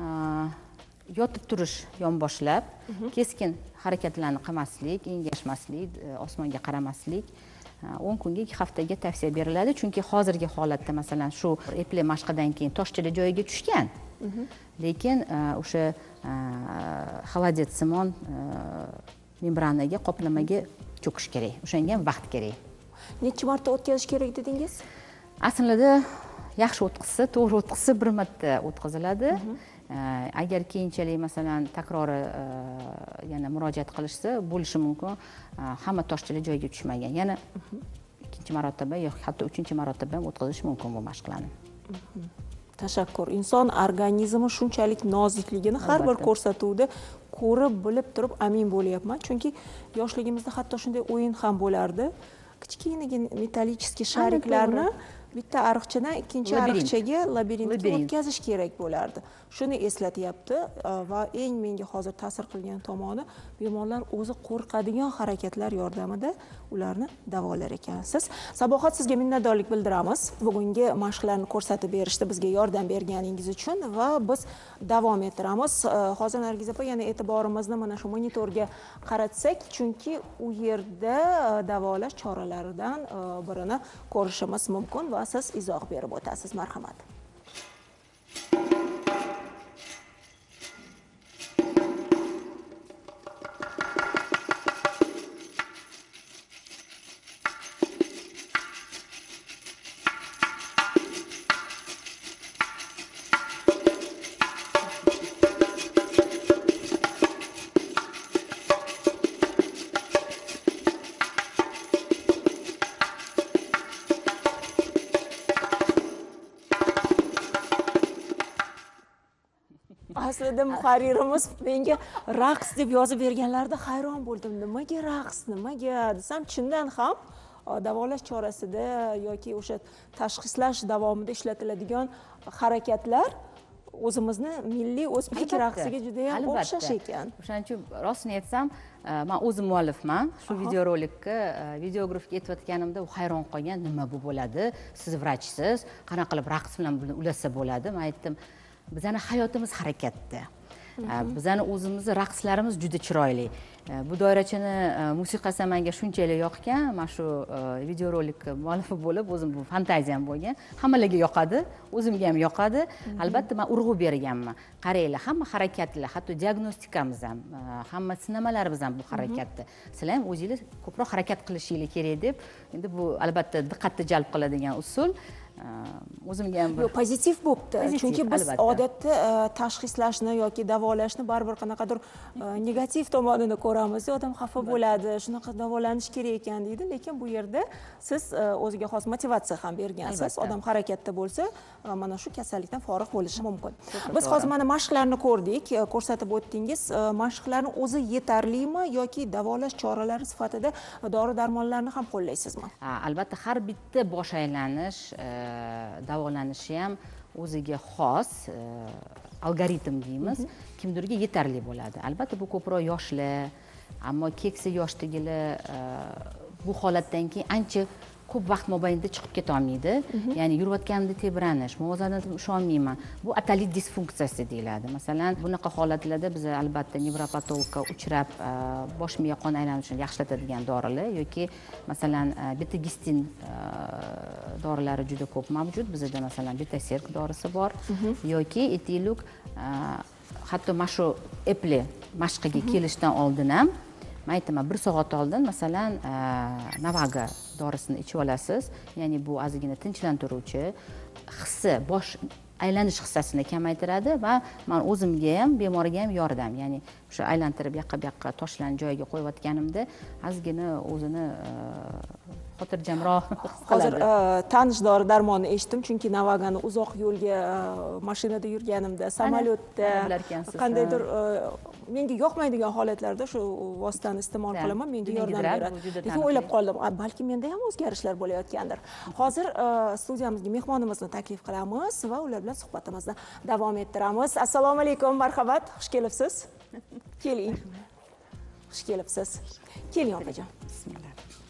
yotib turish yon boshlab, keskin harakatlarni qilmaslik, engashmaslik, osmonga qaramaslik 10 kunga 2 haftaga tavsiya beriladi. Chunki hozirgi holatda masalan shu eple mashqadan keyin toshchalar joyiga tushgan. Lekin o'sha xolodetsimon membranaga, qoplamaga cho'kish kerak. O'shanga ham vaqt kerak. Necha marta o'tkazish kerak dedingiz? Aslida yaxshi o'tkazsa, to'g'ri o'tkazsa bir marta o'tkaziladi. Agar keyinchalik masalan takrori yana murojaat qilishsa, bo'lishi mumkin hamma toshchalar joyiga tushmagan. Yana ikkinchi marotaba yoki hatto 3-marotaba ham o'tkazish mumkin bu mashqlarni. Tashakkur. Inson organizmi shunchalik nozikligini har bir ko'rsatuvda ko'rib, bilib turib amin bo'lyapman. Chunki yoshligimizda hatto shunday o'yin ham bo'lardi. Kichkinagina metallический shariklarni bitta ariqchadan ikkinchi ariqchaga labirintga o'tkazish kerak bo'lardi. Shuni eslatyapti va eng menga hozir ta'sir qilgan tomoni bemorlar o'zi qo'rqadigan harakatlar yordamida ularni davolar ekansiz. Sabohat, sizga minnatdorlik bildiramiz. Bugungi mashqlarni ko'rsatib berishda bizga yordam berganingiz uchun va biz davom ettiramiz. Hozir Nargiz opa yana e'tiborimizni mana shu monitorga qaratsak, chunki u yerda davolash choralaridan birini ko'rishimiz mumkin va siz izoh berib o'tasiz. Marhamat. Aslida muharririmiz menga raqs deb yozib berganlarida hayron bo'ldim. Nimaga raqs, nimaga desam, chindan ham davolash chorasida yoki o'sha tashxislash davomida ishlatiladigan harakatlar o'zimizni milliy o'zbek raqsiga juda ham o'xshash ekan. O'shaning uchun rostini aytsam, men o'zim muallifman. Shu videorolikka videografga aytayotganimda u hayron qolgan, nima bu bo'ladi? Siz vrachsiz, qanaqa qilib raqs bilan buni ulasa bo'ladi? Men aytdim, bizning hayotimiz harakatda. Bizning o'zimizni raqslarimiz juda chiroyli. Bu doirachini musiqasi menga shunchalik yoqgan, mana shu videorolik muallifi bo'lib, o'zim bu fantaziyam bo'lgan. Hammalarga yoqadi, o'zimga ham yoqadi. Albatta men urg'u berganman. Qaranglar, hamma harakatlar, hatto diagnostikamiz ham, hamma sinamalarimiz ham bu harakatda. Sizlar ham o'zingiz ko'proq harakat qilishingiz kerak deb, endi bu albatta diqqatni jalb qiladigan usul. o'zimga ham yo'q, pozitiv bo'libdi. Pozitiv, Chunki biz albatta. odatda tashxislashni yoki davolashni baribir qanaqadir negativ tomonini ko'ramiz. Odam xafa bo'ladi, shunaqa davolanish kerak ekan deydi, lekin bu yerda siz o'ziga xos motivatsiya ham bergansiz. Albatta. Odam harakatda bo'lsa, mana shu kasallikdan forig' bo'lishi mumkin. Biz hozir mana mashqlarni ko'rdik, ko'rsatib o'tdingiz. Mashqlarni o'zi yetarlimi yoki davolash choralari sifatida dori-darmonlarni ham qo'llaysizmi? Albatta, har bitta bosh aylanish davolanishi ham o'ziga xos algoritm deymiz, kimdirga yetarli bo'ladi. Albatta, bu ko'proq yoshlar, ammo keksa yoshdagilar bu holatdan keyin ancha ko'p vaqt mobaynida chiqib keta olmaydi. Ya'ni yurayotganimda tebranish, muvozanatim usholmayman. Bu atalit disfunksiyasi deyiladi. Masalan, bunaqa holatlarda biz albatta nevropatologga uchrab, bosh miya qon aylanishini yaxshilatadigan dorilar yoki masalan beta-gistin dorilari juda ko'p mavjud. Bizda masalan beta-serk dorisi bor yoki etiluk, hatto mana shu eple mashqiga kelishdan oldin ham men aytaman, 1 soat oldin masalan Navaga dorisini ichib olasiz. Ya'ni bu ozgina tinchlantiruvchi, hissi, bosh aylanish hissasini kamaytiradi va men o'zimga ham, bemorga ham yordam. Ya'ni o'sha aylantirib yoqqa-bu yoqqa toshlarni joyiga qo'yayotganimda ozgina o'zini xotirjamroq his Hozir qiladi. tanish dori-darmonni eshitdim, chunki Navagani uzoq yo'lga mashinada yurganimda, samolyotda, bilarkansiz, qandaydir menga yoqmaydigan holatlarda shu vositani iste'mol qilaman, menga yordam beradi. Lekin o'ylab qoldim, balki menda ham o'zgarishlar bo'layotgandir. Hozir studiyamizga mehmonimizni taklif qilamiz va ular bilan suhbatimizni davom ettiramiz. Assalomu alaykum, marhamat, xush kelibsiz. Keling. Xush kelibsiz. Keling, opajon. Bismillah.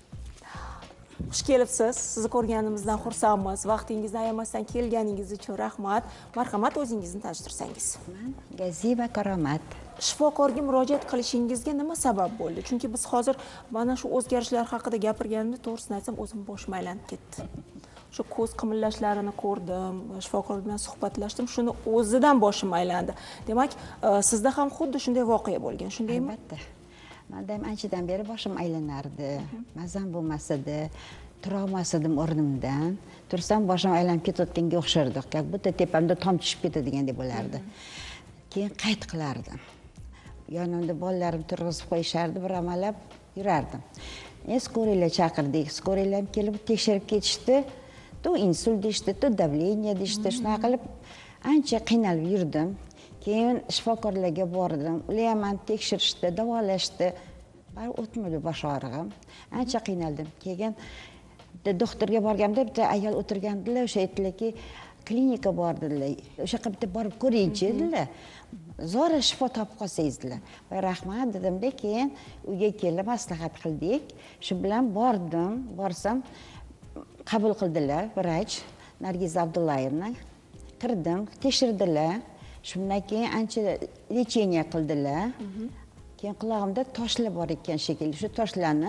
Xush kelibsiz. Sizni ko'rganimizdan xursandmiz. Vaqtingizni ayamasdan kelganingiz uchun rahmat. Marhamat, o'zingizni tanishtirsangiz. Gaziba Karomat. Shifokorga murojaat qilishingizga nima sabab bo'ldi? Chunki biz hozir mana shu o'zgarishlar haqida gapirganimda, to'g'risini aytsam, o'zim boshim aylanib ketdi. Shu ko'z qimillashlarini ko'rdim, shifokor bilan suhbatlashdim, shuni o'zidan boshim aylandi. Demak, sizda ham xuddi shunday voqea bo'lgan, shundaymi? Albatta. Menda ham anchadan beri boshim aylanardi. Mazam bo'lmasdi. Turolmasdim o'rnimdan. Tursam boshim aylanib ketayotganga o'xshardi. Как будто tepamda tom tushib ketadiganday bo'lardi. Keyin qayt qilardim. Yonimda bolalarim turg'izib qo'yishardi, bir amalab yurardim. Skoriyalar chaqirdik. Skoriyalar kelib tekshirib ketishdi. To insult deyishdi, to давление deyishdi. Shunaqa qilib ancha qiynalib yurdim. Keyin shifokorlarga bordim. Ular ham meni tekshirishdi, davolashdi. Bari o'tmadi bosh og'rig'im. Ancha qiynaldim. Keyin doktorga borganimda bitta ayol o'tirgandilar, o'sha aytdilarki, klinika bor dedilar. O'sha yerga bitta borib ko'ringchi dedilar. Zo'ra shifo topib qolsangizlar. Va rahmat dedimda, keyin uyga kelib maslahat qildik. Shu bilan bordim. Borsam qabul qildilar vrach Nargiza Abdullayevna. Kirdim, tekshirdilar. Shundan keyin ancha lecheniya qildilar. Keyin qulog'imda toshlar bor ekan shekilli. Shu toshlarni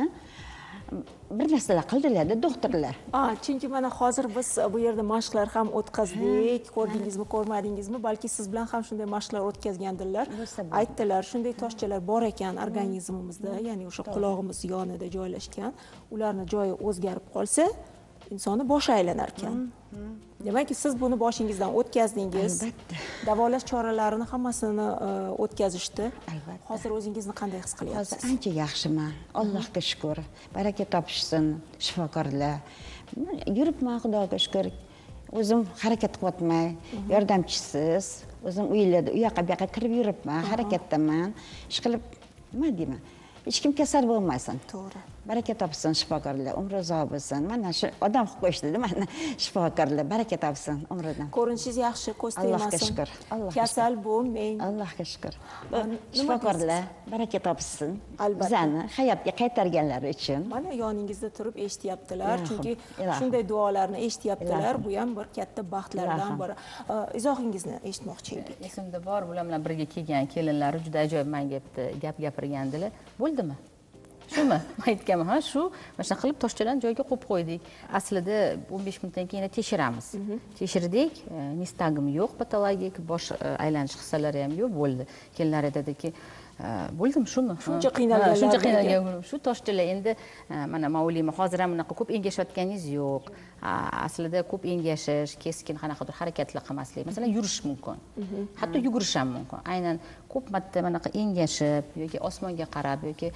bir narsalar qildilar-da doktorlar. Chunki mana hozir biz bu yerda mashqlar ham o'tkazdik. Ko'rdingizmi, ko'rmadingizmi? Balki siz bilan ham shunday mashqlar o'tkazgandirlar. Aytdilar, shunday toshchalar bor ekan organizmimizda, ya'ni o'sha qulog'imiz yonida joylashgan. Ularni joyi o'zgarib qolsa, insonni boshi aylanar ekan. Demak, siz buni boshingizdan o'tkazdingiz. Albatta. Davolash choralarini hammasini o'tkazishdi. Albatta. Hozir o'zingizni qanday his qilyapsiz? Hozir ancha yaxshiman. Allohga shukr. Baraka topishsin shifokorlar. Yuribman, Xudoga shukr. O'zim harakat qilyapman. Yordamchisiz. O'zim uylarda u yoqqa bu yoqqa kirib yuribman, harakatdaman. Ish qilib, nima deyman? Hech kim kasal bo'lmasin. To'g'ri. Baraka topsin shifokorlar, umri uzoq bo'lsin. Mana shu odam qilib qo'yishdi, mana shifokorlar, baraka topsin umridan. Ko'rinishingiz yaxshi, ko'z tegmasin. Allohga shukr. Kasal bo'lmang. Allohga shukr. Shifokorlar baraka topsin. Albatta. Bizani hayotga qaytarganlari uchun. Mana yoningizda turib eshityaptilar, Ilohim, chunki ilohim. shunday duolarni eshityaptilar. Ilohim. Bu ham bir katta baxtlardan Ilohim. biri. Izohingizni eshitmoqchi edik. Esimda bor, bular bilan birga kelgan kelinlari juda ajoyib menga gap gapirgandilar. Bo'ldimi? Shumi? Men aytganman, ha, shu mana shunday qilib toshchalarni joyiga qo'yib qo'ydik. Aslida 15 kundan keyin tekshiramiz. Tekshirdik, nistagim yo'q, patologik, bosh aylanish hissalari ham yo'q bo'ldi. Kelinlar aytadiki, bo'ldim shumi Shuncha qiynalganlar shuncha qiynalgan shu toshchalar endi mana man o'ylayman hozir ham unaqa ko'p engashayotganingiz yo'q. Aslida ko'p engashish, keskin qanaqadir harakatlar qilmaslik, masalan yurish mumkin, hatto yugurish ham mumkin. Aynan ko'p marta manaqa engashib yoki osmonga qarab yoki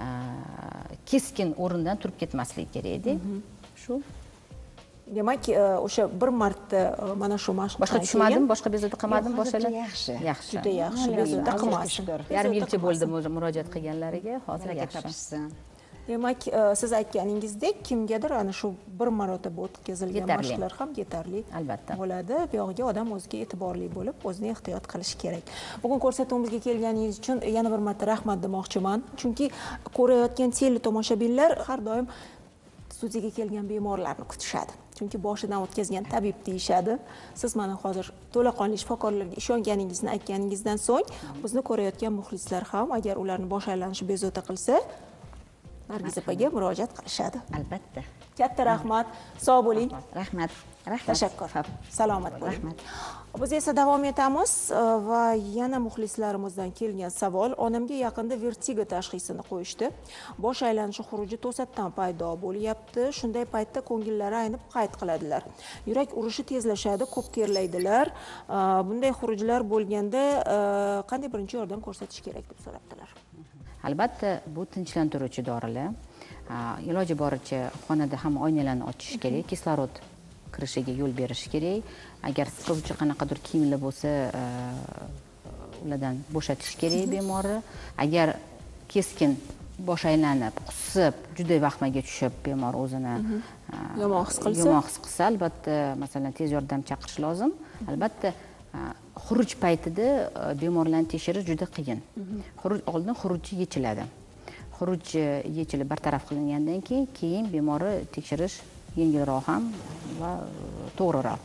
keskin o'rindan turib ketmaslik kerak-da. Shu demak o'sha bir marta mana shu mashqdan boshqa tushmadim, boshqa bezovta qilmadim, boshqalar yaxshi. juda yaxshi bezovta qilmasin. Yarim yilcha bo'ldi murojaat qilganlariga, hozir yaxshi. Topishsin. Demak, siz aytganingizdek, kimgadir ana shu bir marotaba o'tkazilgan mashqlar ham yetarli Albatta. bo'ladi. Bu yog'iga odam o'ziga e'tiborli bo'lib, o'zini ehtiyot qilishi kerak. Bugun ko'rsatuvimizga kelganingiz uchun yana bir marta rahmat demoqchiman. Chunki ko'rayotgan teletomoshabinlar har doim studiyaga kelgan bemorlarni kutishadi. Chunki boshidan o'tkazgan tabib deyishadi. Siz mana hozir to'laqonli shifokorlarga ishonganingizni aytganingizdan so'ng, bizni ko'rayotgan muxlislar ham agar ularni bosh aylanishi bezovta qilsa, Nargiz opaga murojaat qilishadi. Albatta. Katta rahmat, sog' bo'ling. Rahmat. Tashakkur. Salomat bo'ling. Biz esa davom etamiz va yana muxlislarimizdan kelgan savol. Onamga yaqinda vertigo tashxisini qo'yishdi. Bosh aylanishi xuruji to'satdan paydo bo'lyapti. Shunday paytda ko'ngillari aynib qayd qiladilar. Yurak urishi tezlashadi, ko'p terlaydilar. Bunday xurujlar bo'lganda qanday birinchi yordam ko'rsatish kerak deb so'rabdilar. Albatta, bu tinchlantiruvchi dorilar. Iloji boricha xonada ham oynalarni ochish kerak, kislorod kirishiga yo'l berish kerak. Agar siquvchi qanaqadir kiyimlar bo'lsa, ulardan bo'shatish kerak bemorni. Agar keskin bosh aylanib, qusib, juda vahmaga tushib bemor o'zini yomon his qilsa, albatta, masalan, tez yordam chaqirish lozim. Albatta, xuruj paytida bemorlarni tekshirish juda qiyin. Oldin xurujchi yechiladi. Xuruj yechilib bartaraf qilingandan keyin bemorni tekshirish yengilroq ham va to'g'riroq.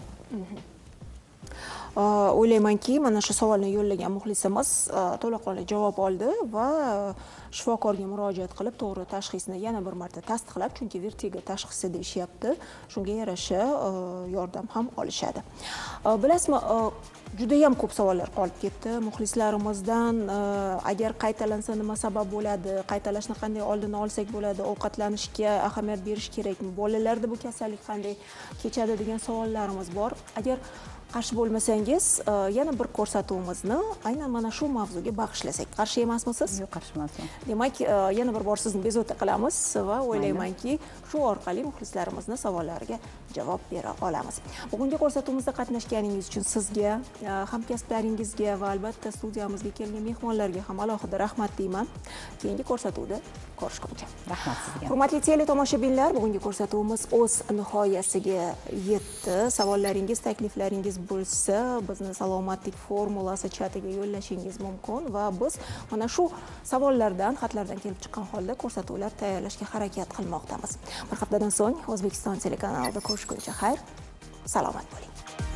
O'ylaymanki, mana shu savolni yo'llagan muxlisimiz to'laqonli javob oldi va shifokorga murojaat qilib, to'g'ri tashxisni yana bir marta tasdiqlab, chunki vertigo tashxisi deyishyapti, shunga yarasha yordam ham olishadi. Bilasizmi, juda ham ko'p savollar qolib ketdi muxlislarimizdan. Agar qaytalansa nima sabab bo'ladi, qaytalashni qanday oldini olsak bo'ladi, ovqatlanishga ahamiyat berish kerakmi, bolalarda bu kasallik qanday kechadi degan savollarimiz bor. Agar qarshi bo'lmasangiz, yana bir ko'rsatuvimizni aynan mana shu mavzuga bag'ishlasak, qarshi emasmisiz? Yo'q, qarshi emasman. Demak, yana bir bor sizni bezovta qilamiz va o'ylaymanki, shu orqali muxlislarimizni savollariga javob bera olamiz. Bugungi ko'rsatuvimizda qatnashganingiz uchun sizga, hamkasblaringizga va albatta studiyamizga kelgan mehmonlarga ham alohida rahmat deyman. Keyingi ko'rsatuvda ko'rishguncha. Rahmat sizga. Hurmatli teletomoshabinlar, bugungi ko'rsatuvimiz o'z nihoyasiga yetdi. Savollaringiz, takliflaringiz bo'lsa, bizni salomatlik formulasi chatiga yo'llashingiz mumkin va biz mana shu savollardan, xatlardan kelib chiqqan holda ko'rsatuvlar tayyorlashga harakat qilmoqdamiz. Bir haftadan so'ng O'zbekiston telekanalida ko'rishguncha xayr, salomat bo'ling.